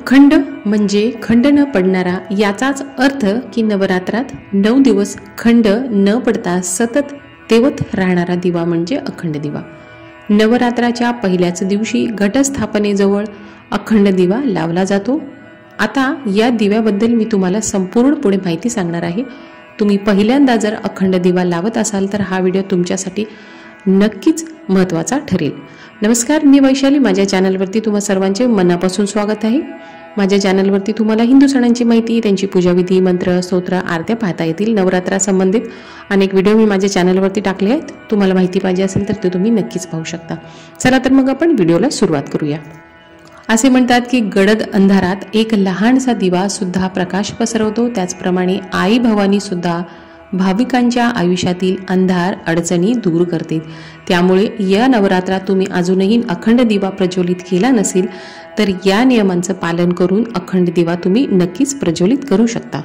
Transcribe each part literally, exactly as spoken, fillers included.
अखंड म्हणजे खंड न पडणारा याचाच अर्थ की नवरात्रात नऊ दिवस खंड न पडता सतत तेवत राहणारा दिवा म्हणजे अखंड दिवा। नवरात्राच्या पहिल्याच दिवशी घटस्थापनेजवळ अखंड दिवा लावला जातो। आता या दिव्याबद्दल मी तुम्हाला संपूर्ण पुढे माहिती सांगणार आहे। तुम्ही पहिल्यांदा जर अखंड दिवा लावत असाल तर हा व्हिडिओ तुमच्यासाठी नक्कीच महत्त्वाचा ठरेल। नमस्कार, मी वैशाली, माझ्या चॅनलवरती तुम्हा सर्वांचे मनापासून स्वागत आहे। माझ्या चॅनलवरती तुम्हाला हिंदू सणांची माहिती, त्यांची पूजाविधी, मंत्र, स्तोत्र, आरत्या पाहता येतील। नवरात्रा संबंधित अनेक व्हिडिओ मी माझ्या चॅनलवरती टाकले आहेत। तुम्हाला माहिती पाहिजे असेल तर ते तुम्ही नक्कीच पाहू शकता। चला तर मग आपण व्हिडिओला सुरुवात करूया। असे म्हणतात की गडद अंधारात एक लहानसा दिवा सुद्धा प्रकाश पसरवतो, त्याचप्रमाणे आई भवानी सुद्धा भाविकांच्या आयुष्यातील अंधार अडचणी दूर करते। त्यामुळे या नवरात्रात तुम्ही अजूनही अखंड दिवा प्रज्वलित केला नसेल तर या नियमांचं पालन करून अखंड दिवा तुम्ही नक्कीच प्रज्वलित करू शकता।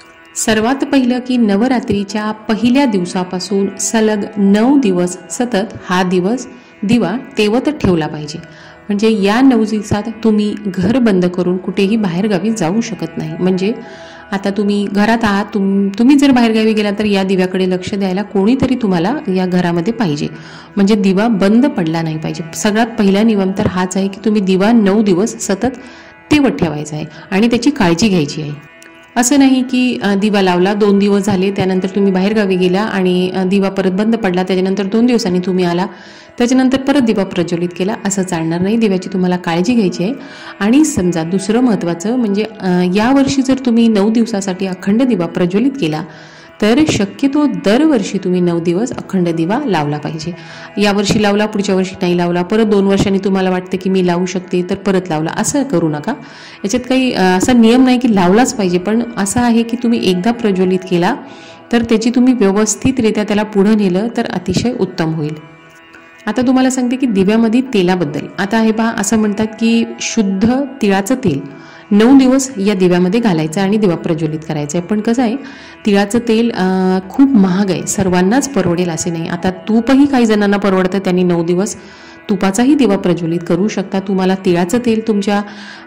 सर्वात पहिलं की नवरात्रीच्या पहिल्या दिवसापासून सलग नऊ दिवस सतत हा दिवस दिवा तेवत ठेवला पाहिजे। म्हणजे या नऊ दिवसात तुम्ही घर बंद करून कुठेही बाहेरगावी जाऊ शकत नाही। म्हणजे आता तुम्ही घरात आहात, तुम तुम्ही जर बाहेरगावी गेला तर या दिव्याकडे लक्ष द्यायला कोणीतरी तुम्हाला या घरामध्ये पाहिजे। म्हणजे दिवा बंद पडला नाही पाहिजे। सगळ्यात पहिला नियम तर हाच आहे की तुम्ही दिवा नऊ दिवस सतत तेवत ठेवायचा आहे आणि त्याची काळजी घ्यायची आहे। असं नाही की दिवा लावला, दोन दिवस झाले, त्यानंतर तुम्ही बाहेरगावी गेला आणि दिवा परत बंद पडला, त्याच्यानंतर दोन दिवसांनी तुम्ही आला, त्याच्यानंतर परत दिवा प्रज्वलित केला, असं चालणार नाही। दिव्याची तुम्हाला काळजी घ्यायची आहे। आणि समजा दुसरं महत्त्वाचं म्हणजे यावर्षी जर तुम्ही नऊ दिवसासाठी अखंड दिवा प्रज्वलित केला तर शक्यतो दरवर्षी तुम्ही नऊ दिवस अखंड दिवा लावला पाहिजे। यावर्षी लावला, पुढच्या वर्षी नाही लावला, परत दोन वर्षांनी तुम्हाला वाटते की मी लावू शकते तर परत लावला, असं करू नका। याच्यात काही असा नियम नाही की लावलाच पाहिजे, पण असं आहे की तुम्ही एकदा प्रज्वलित केला तर त्याची तुम्ही व्यवस्थितरित्या त्याला पुढे नेलं तर अतिशय उत्तम होईल। आता तुम्हाला सांगते की दिव्यामध्ये तेलाबद्दल। आता हे पहा, असं म्हणतात की शुद्ध तिळाचं तेल नऊ दिवस या दिव्यामध्ये घालायचं आणि दिवा प्रज्वलित करायचा आहे। पण कसं आहे, तिळाचं तेल खूप महाग आहे, सर्वांनाच परवडेल असे नाही। आता तूपही काही जणांना परवडतं, त्यांनी नऊ दिवस तुपाचाही दिवा प्रज्वलित करू शकता। तुम्हाला तिळाचं तेल तुमच्या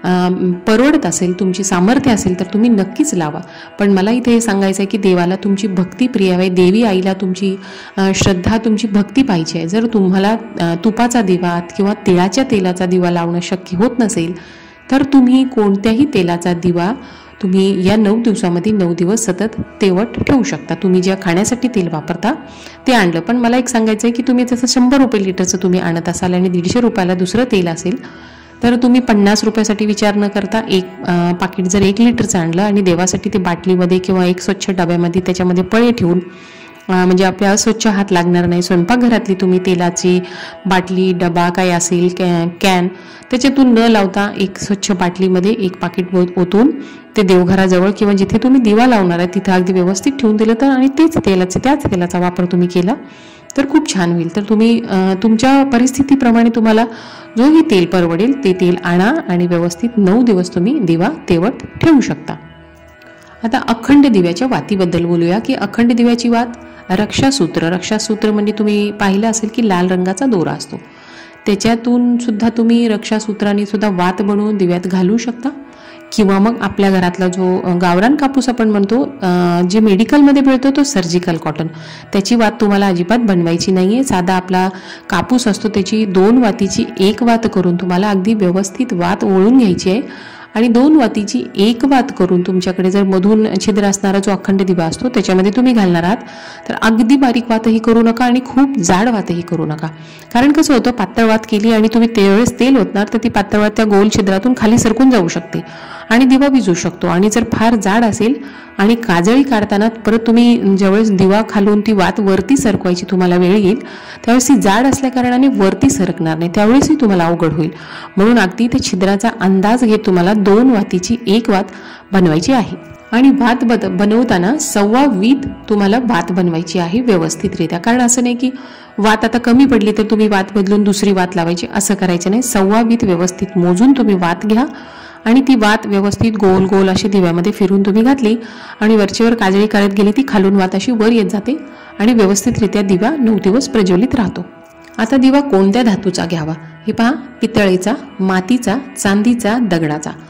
परवडत असेल, तुमची सामर्थ्य असेल तर तुम्ही नक्कीच लावा। पण मला इथे हे सांगायचं आहे की देवाला तुमची भक्ती प्रिय आहे, देवी आईला तुमची श्रद्धा, तुमची भक्ती पाहिजे आहे। जर तुम्हाला तुपाचा दिवा किंवा तिळाच्या तेलाचा दिवा लावणं शक्य होत नसेल तर तुम्ही कोणत्याही तेलाचा दिवा तुम्ही या नऊ दिवसामध्ये नऊ दिवस सतत तेवत ठेवू शकता। तुम्ही ज्या खाण्यासाठी तेल वापरता ते आणलं। पण मला एक सांगायचं आहे की तुम्ही जसं शंभर रुपये लिटरचं तुम्ही आणत असाल आणि दीडशे रुपयाला दुसरं तेल असेल तर तुम्ही पन्नास रुपयासाठी विचार न करता एक पाकिट जर एक लिटरचं आणलं आणि देवासाठी ते बाटलीमध्ये किंवा एक स्वच्छ डब्यामध्ये त्याच्यामध्ये पळे ठेवून, म्हणजे आपल्या स्वच्छ हात लागणार नाही, स्वयंपाकघरातली तुम्ही तेलाची बाटली, डबा काय असेल, कॅ कॅन त्याच्यातून न लावता एक स्वच्छ बाटलीमध्ये एक पाकिट ओतून ते देवघराजवळ किंवा जिथे तुम्ही दिवा लावणार आहे तिथे अगदी व्यवस्थित ठेवून दिलं तर आणि तेच तेलाचे त्याच तेलाचा वापर तुम्ही केला तर खूप छान होईल। तर तुम्ही तुमच्या परिस्थितीप्रमाणे तुम्हाला जोही तेल परवडेल ते तेल आणा आणि व्यवस्थित नऊ दिवस तुम्ही दिवा तेवत ठेवू शकता। आता अखंड दिव्याच्या वातीबद्दल बोलूया की अखंड दिव्याची वात रक्षासूत्र, रक्षासूत्र म्हणजे तुम्ही पाहिलं असेल की लाल रंगाचा दोरा असतो, त्याच्यातून सुद्धा तुम्ही रक्षासूत्राने सुद्धा वात बनवून दिव्यात घालू शकता। किंवा मग आपल्या घरातला जो गावरान कापूस आपण म्हणतो, जे मेडिकलमध्ये मिळतो तो सर्जिकल कॉटन, त्याची वात तुम्हाला अजिबात बनवायची नाही आहे। साधा आपला कापूस असतो त्याची दोन वातीची एक वात करून तुम्हाला अगदी व्यवस्थित वात ओळून घ्यायची आहे आणि दोन वातीची एक वात करून तुमच्याकडे जर मधून छिद्र असणारा जो अखंड दिवा असतो त्याच्यामध्ये तुम्ही घालणार आहात तर अगदी बारीक वातही करू नका आणि खूप जाड वातही करू नका। कारण कसं होतं, पातळ वात केली आणि तुम्ही त्यावेळेस तेल ओतणार तर ती पातळ वात त्या गोल छिद्रातून खाली सरकून जाऊ शकते आणि दिवा विझू शकतो। आणि जर फार जाड असेल आणि काजळी काढताना परत तुम्ही ज्यावेळेस दिवा खालून ती वात वरती सरकवायची तुम्हाला वेळ येईल त्यावेळेस ती जाड असल्या कारणाने वरती सरकणार नाही, त्यावेळेसही तुम्हाला अवघड होईल। म्हणून अगदी त्या छिद्राचा अंदाज घेत तुम्हाला दोन वातीची एक वात बनवायची आहे आणि भात बद बनवताना सव्वा वीत तुम्हाला भात बनवायची आहे व्यवस्थितरित्या। कारण असं नाही की वात आता कमी पडली तर तुम्ही वात बदलून दुसरी वात लावायची, असं करायचं नाही। सव्वा वीत व्यवस्थित मोजून तुम्ही वात घ्या आणि ती वात व्यवस्थित गोल गोल अशी दिव्यामध्ये फिरून तुम्ही घातली आणि वरचीवर काजळी करत गेली, ती खालून वात अशी वर येत जाते आणि व्यवस्थितरित्या दिवा नऊ दिवस प्रज्वलित राहतो। आता दिवा कोणत्या धातूचा घ्यावा हे पहा, पितळेचा, मातीचा, चांदीचा, दगडाचा।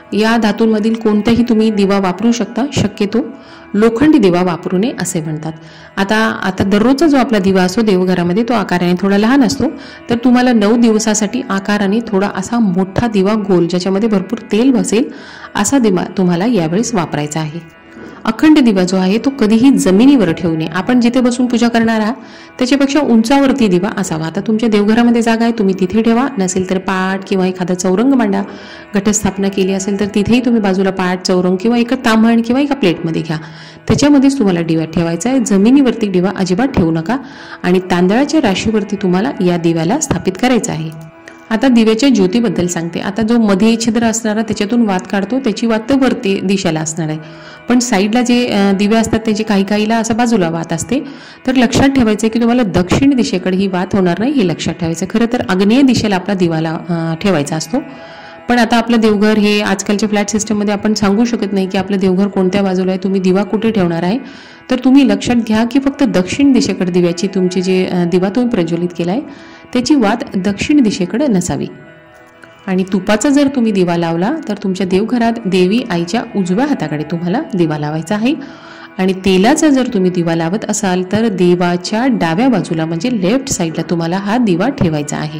या धातूंमधील कोणताही तुम्ही दिवा वापरू शकता, शक्यतो लोखंडी दिवा वापरू नये असे म्हणतात. आता आता दररोजचा जो आपला दिवा असतो देवघरामध्ये तो आकाराने थोडा लहान असतो, तर तुम्हाला नऊ दिवसासाठी आकाराने थोडा असा मोठा दिवा गोल ज्याच्यामध्ये भरपूर तेल बसेल असा दिवा तुम्हाला यावेळेस वापरायचा आहे. अखंड दिवा जो आहे तो कधीही जमिनीवर ठेवू नये. आपण जिथे बसून पूजा करणार आहात त्याच्यापेक्षा उंचावरती दिवा असावा. आता तुमच्या देवघरामध्ये जागा आहे, तुम्ही तिथे ठेवा, नसेल तर पाट किंवा एखादा चौरंग मांडा. घटस्थापना केली असेल तर तिथेही तुम्ही बाजूला पाट, चौरंग किंवा एका ताम्हण किंवा एका प्लेटमध्ये घ्या, त्याच्यामध्येच तुम्हाला दिवा ठेवायचा आहे. जमिनीवरती दिवा अजिबात ठेवू नका. आणि तांदळाच्या राशीवरती तुम्हाला या दिव्याला स्थापित करायचं आहे. आता दिव्याच्या ज्योतीबद्दल सांगते. आता जो मध्ये छिद्र असणारा त्याच्यातून वात काढतो त्याची वात तर वरती दिशेला असणार आहे, पण साईडला जे दिवे असतात त्याची काही काहीला असं बाजूला वात असते. तर लक्षात ठेवायचं की तुम्हाला दक्षिण दिशेकडे ही वात होणार नाही हे लक्षात ठेवायचं. खरं तर आग्नेय दिशेला आपला दिवाला ठेवायचा असतो, पण आता आपलं देवघर हे आजकालच्या फ्लॅट सिस्टममध्ये आपण सांगू शकत नाही की आपलं देवघर कोणत्या बाजूला आहे, तुम्ही दिवा कुठे ठेवणार आहे. तर तुम्ही लक्षात घ्या की फक्त दक्षिण दिशेकडे दिव्याची तुमची जे दिवा तुम्ही प्रज्वलित केला आहे त्याची वात दक्षिण दिशेकडे नसावी. आणि तुपाचा जर तुम्ही दिवा लावला तर तुमच्या देवघरात देवी आईच्या उजव्या हाताकडे तुम्हाला दिवा लावायचा आहे. आणि तेलाचा जर तुम्ही दिवा लावत असाल तर देवाच्या डाव्या बाजूला म्हणजे लेफ्ट साईडला तुम्हाला हा दिवा ठेवायचा आहे.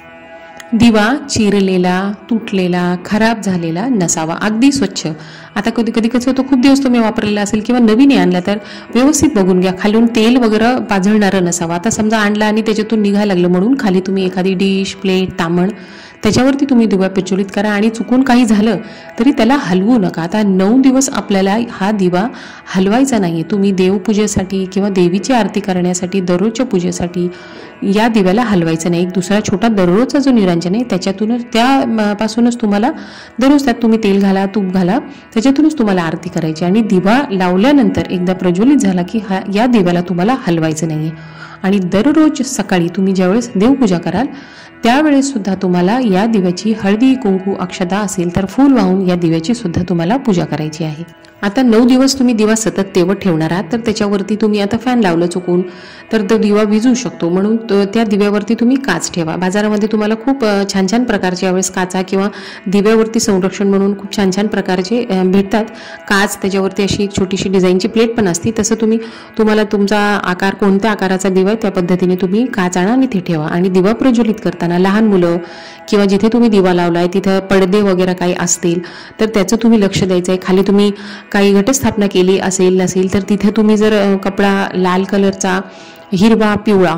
दिवा चिरलेला, तुटलेला, खराब झालेला नसावा, अगदी स्वच्छ. आता कधी कधी कसं होतं, खूप दिवस तुम्ही वापरलेला असेल किंवा नवीन आणला तर व्यवस्थित बघून घ्या, खालून तेल वगैरे पाझळणारं नसावं. आता समजा आणला आणि त्याच्यातून निघायला लागलं म्हणून खाली तुम्ही एखादी डिश, प्लेट, तामण त्याच्यावरती तुम्ही दिवा प्रज्वलित करा आणि चुकून काही झालं तरी त्याला हलवू नका. आता नऊ दिवस आपल्याला हा दिवा हलवायचा नाही. तुम्ही देवपूजेसाठी किंवा देवीची आरती करण्यासाठी दररोजच्या पूजेसाठी या दिव्याला हलवायचं नाही. एक दुसरा छोटा दररोजचा जो निरंजन आहे त्याच्यातूनच त्यापासूनच तुम्हाला दररोज त्यात तुम्ही तेल घाला, तूप घाला, त्याच्यातूनच तुम्हाला आरती करायची. आणि दिवा लावल्यानंतर एकदा प्रज्वलित झाला की हा या दिव्याला तुम्हाला हलवायचं नाही. आणि दररोज सकाळी तुम्ही ज्यावेळेस देवपूजा कराल त्यावेळेस सुद्धा तुम्हाला या दिव्याची हळदी, कुंकू, अक्षता असेल तर फूल वाहून या दिव्याची सुद्धा तुम्हाला पूजा करायची आहे. आता नऊ दिवस तुम्ही दिवा सतत तेवत ठेवणार आहात तर त्याच्यावरती तुम्ही आता फॅन लावलं चुकून तर तो दिवा विझू शकतो, म्हणून त्या दिव्यावरती तुम्ही काच ठेवा. बाजारामध्ये तुम्हाला खूप छान छान प्रकारचे यावेळेस काचा किंवा दिव्यावरती संरक्षण म्हणून खूप छान छान प्रकारचे भेटतात काच. त्याच्यावरती अशी एक छोटीशी डिझाईनची प्लेट पण असते. तसं तुम्ही तुम्हाला तुमचा आकार कोणत्या आकाराचा दिवा आहे त्या पद्धतीने तुम्ही काच आणा आणि ते ठेवा. आणि दिवा प्रज्वलित करताना लहान मुलं किंवा जिथे तुम्ही दिवा लावला आहे तिथं पडदे वगैरे काही असतील तर त्याचं तुम्ही लक्ष द्यायचं आहे. खाली तुम्ही काही घटस्थापना केली असेल नसेल तर तिथे तुम्ही जर कपडा लाल कलरचा, हिरवा, पिवळा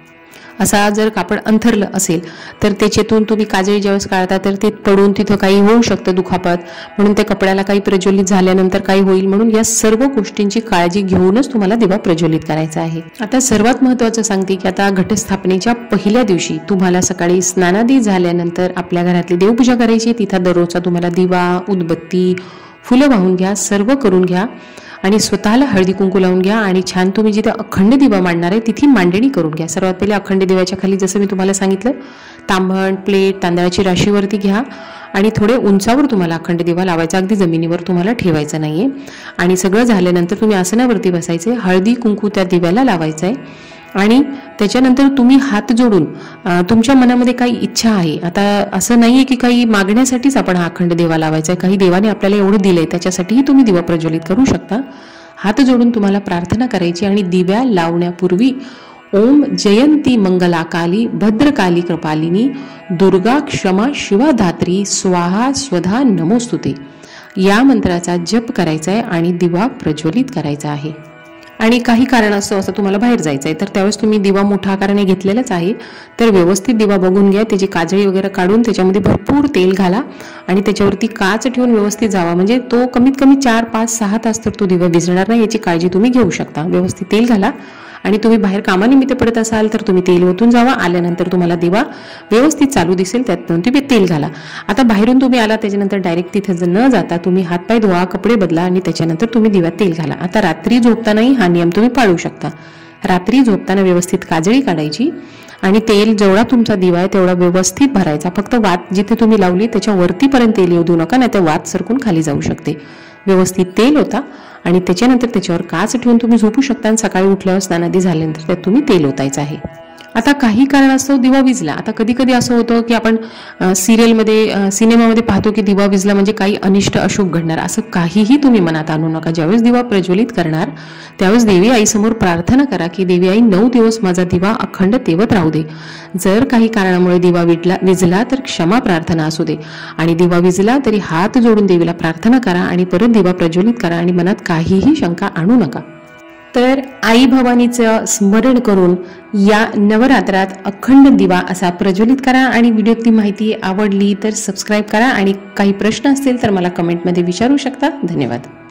असा जर कापड अंथरलं असेल तर त्याच्यातून तुम्ही काजळी ज्यावेळेस काढता तर ते पडून तिथं काही होऊ शकतं दुखापत, म्हणून त्या कपड्याला काही प्रज्वलित झाल्यानंतर काही होईल, म्हणून या सर्व गोष्टींची काळजी घेऊनच तुम्हाला दिवा प्रज्वलित करायचा आहे. आता सर्वात महत्त्वाचं सांगते की आता घटस्थापनेच्या पहिल्या दिवशी तुम्हाला सकाळी स्नानादी झाल्यानंतर आपल्या घरातली देवपूजा करायची. तिथं दररोजचा तुम्हाला दिवा, उदबत्ती, फुलं वाहून घ्या, सर्व करून घ्या आणि स्वतःला हळदी कुंकू लावून घ्या. आणि छान तुम्ही जिथे अखंड दिवा मांडणार आहे तिथे मांडणी करून घ्या. सर्वात पहिले अखंड दिव्याच्या खाली जसं मी तुम्हाला सांगितलं तांबण, प्लेट, तांदळाची राशीवरती घ्या आणि थोडे उंचावर तुम्हाला अखंड दिवा लावायचा, अगदी जमिनीवर तुम्हाला ठेवायचं नाहीये. आणि सगळं झाल्यानंतर तुम्ही आसनावरती बसायचे, हळदी कुंकू त्या दिव्याला लावायचं आहे. आणि त्याच्यानंतर तुम्ही हात जोडून तुमच्या मनामध्ये काही इच्छा आहे, आता असं नाही आहे की काही मागण्यासाठीच आपण हा अखंड दिवा लावायचा आहे, काही देवाने आपल्याला एवढं दिलंय त्याच्यासाठीही तुम्ही दिवा प्रज्वलित करू शकता. हात जोडून तुम्हाला प्रार्थना करायची आणि दिव्या लावण्यापूर्वी ओम जयंती मंगलाकाली भद्रकाली कृपालिनी दुर्गा क्षमा शिवा धात्री स्वाहा स्वधा नमोस्तुते या मंत्राचा जप करायचा आहे आणि दिवा प्रज्वलित करायचा आहे. आणि काही कारणास्तव असं तुम्हाला बाहेर जायचं आहे तर त्यावेळेस तुम्ही दिवा मोठ्या आकाराने घेतलेलाच आहे तर व्यवस्थित दिवा बघून घ्या, त्याची काजळी वगैरे काढून त्याच्यामध्ये भरपूर तेल घाला आणि त्याच्यावरती काच ठेवून व्यवस्थित जावा, म्हणजे तो कमीत कमी चार पाच सहा तास तर तो दिवा विझणार नाही याची काळजी तुम्ही घेऊ शकता. व्यवस्थित तेल घाला आणि तुम्ही बाहेर कामानिमित्त पडत असाल तर तुम्ही तेल ओतून जावा. आल्यानंतर तुम्हाला दिवा व्यवस्थित चालू दिसेल त्यात तुम्ही तेल घाला. आता बाहेरून तुम्ही आला त्याच्यानंतर डायरेक्ट तिथे न जाता तुम्ही हातपाय धुवा, कपडे बदला आणि त्याच्यानंतर तुम्ही दिव्यात तेल घाला. आता रात्री झोपतानाही हा नियम तुम्ही पाळू शकता. रात्री झोपताना व्यवस्थित काजळी काढायची आणि तेल जेवढा तुमचा दिवा आहे तेवढा व्यवस्थित भरायचा. फक्त वात जिथे तुम्ही लावली त्याच्या वरतीपर्यंत तेल येऊ देऊ नका, नाही तर वात सरकून खाली जाऊ शकते. व्यवस्थित तेल होता आणि त्याच्यानंतर त्याच्यावर काच ठेवून तुम्ही झोपू शकता आणि सकाळी उठल्यावर स्नानादी झाल्यानंतर त्यात तुम्ही तेल ओतायचं आहे. आता काही कारणास्तव दिवा विझला. आता कधी कधी असं होतं की आपण सिरियलमध्ये सिनेमामध्ये पाहतो की दिवा विझला म्हणजे काही अनिष्ट अशुभ घडणार. असं काहीही तुम्ही मनात आणू नका. ज्यावेळेस दिवा प्रज्वलित करणार त्यावेळेस देवी आईसमोर प्रार्थना करा की देवी आई नऊ दिवस माझा दिवा अखंड तेवत राहू दे. जर काही कारणामुळे दिवा विजला विझला तर क्षमा प्रार्थना असू दे. आणि दिवा विझला तरी हात जोडून देवीला प्रार्थना करा आणि परत दिवा प्रज्वलित करा आणि मनात काहीही शंका आणू नका. तर आई भवानीचं स्मरण करून या नवरात्रात अखंड दिवा असा प्रज्वलित करा. आणि व्हिडिओतली माहिती आवडली तर सबस्क्राईब करा आणि काही प्रश्न असतील तर मला कमेंटमध्ये विचारू शकता. धन्यवाद.